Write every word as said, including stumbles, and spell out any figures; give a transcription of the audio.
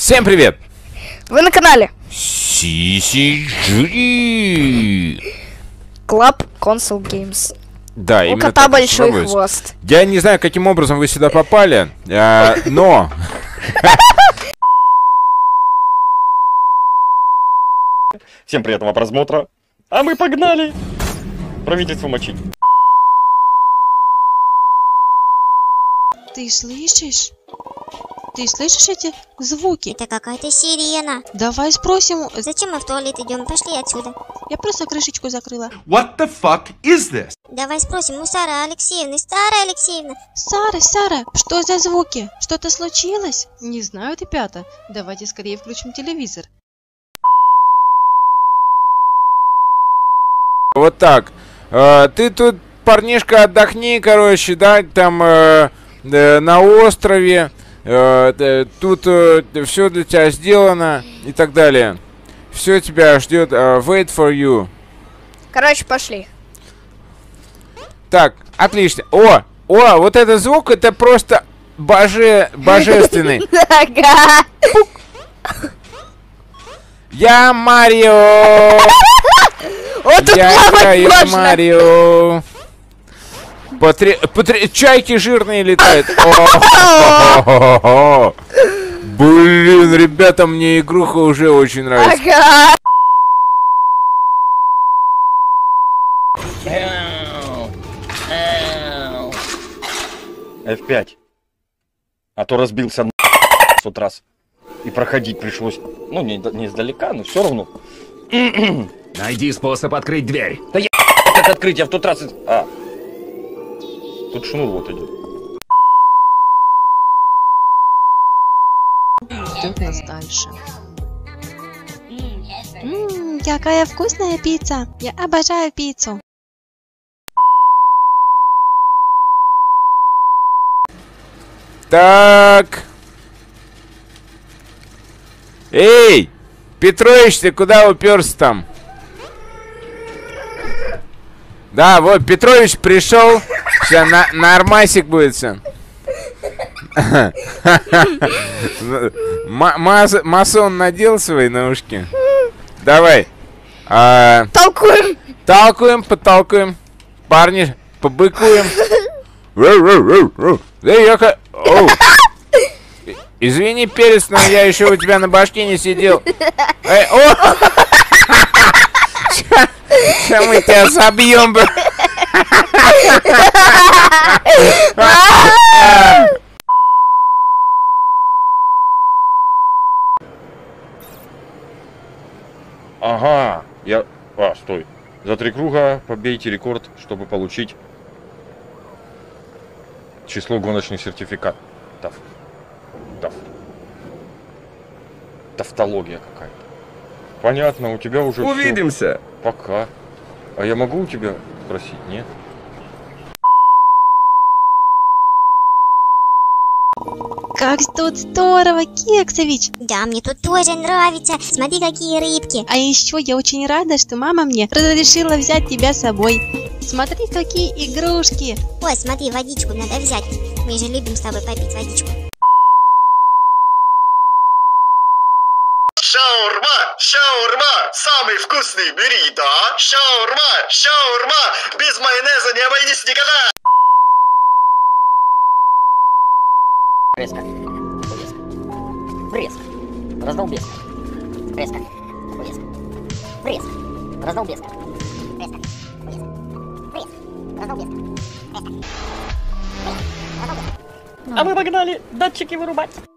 Всем привет! Вы на канале си си джи Club Console Games. Да, У именно кота так большой называется. хвост. Я не знаю, каким образом вы сюда попали, а, но... Всем приятного просмотра. А мы погнали правительство мочить. Ты слышишь? Ты слышишь эти звуки? Это какая-то сирена. Давай спросим. Зачем мы в туалет идем? Пошли отсюда. Я просто крышечку закрыла. What the fuck is this? Давай спросим у Сары Алексеевны. Сара Алексеевна. Сара, Сара, что за звуки? Что-то случилось? Не знаю, ребята. Давайте скорее включим телевизор. Вот так. Э, ты тут, парнишка, отдохни, короче, да, там э, э, на острове. Э, э, тут э, все для тебя сделано и так далее. Все тебя ждет. Э, wait for you. Короче, пошли. Так, отлично. О, о, вот этот звук, это просто боже, божественный. Ага. Я Марио. Вот тут Я плавать играю можно. Марио. Потре... Потре... Чайки жирные летают. О-хо-хо-хо-хо. Блин, ребята, мне игруха уже очень нравится. Ага. эф пять. А то разбился на сот раз. И проходить пришлось. Ну, не, не издалека, но все равно. Найди способ открыть дверь. Да я как открыть, я в тот раз... А. Тут шнур вот идет. Ждет нас дальше. Ммм, какая вкусная пицца. Я обожаю пиццу. Так. Эй, Петрович, ты куда уперся там? Да, вот Петрович пришел. Все, на, нормасик будет все. Масон надел свои наушки. Давай. А, Толкуем. толкуем, потолкуем. Парни, побыкуем. Эй, я ха- Оу. Извини, перец, но я еще у тебя на башке не сидел. Эй, о! Сейчас мы тебя забьем, бро. Ага, я... А, стой. За три круга побейте рекорд, чтобы получить число гоночных сертификатов. Таф. Тавтология какая-то. Понятно, у тебя уже... Увидимся. Всё. Пока. А я могу у тебя спросить, нет? Как тут здорово, Кексович. Да, мне тут тоже нравится. Смотри, какие рыбки. А еще я очень рада, что мама мне разрешила взять тебя с собой. Смотри, какие игрушки. Ой, смотри, водичку надо взять. Мы же любим с тобой попить водичку. Шаурма, шаурма, самый вкусный бери, да? Шаурма, шаурма, без майонеза не обойдись никогда. Резко. Резко. Раздолбеска. Резко. Резко. Резко. Раздолбеска. Резко. Резко. Раздолбеска. Резко. А мы погнали датчики вырубать.